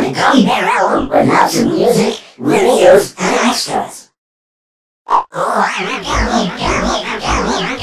the Gummy Bear album with lots of music, videos, and extras. Oh, I'm a gummy, gummy, gummy,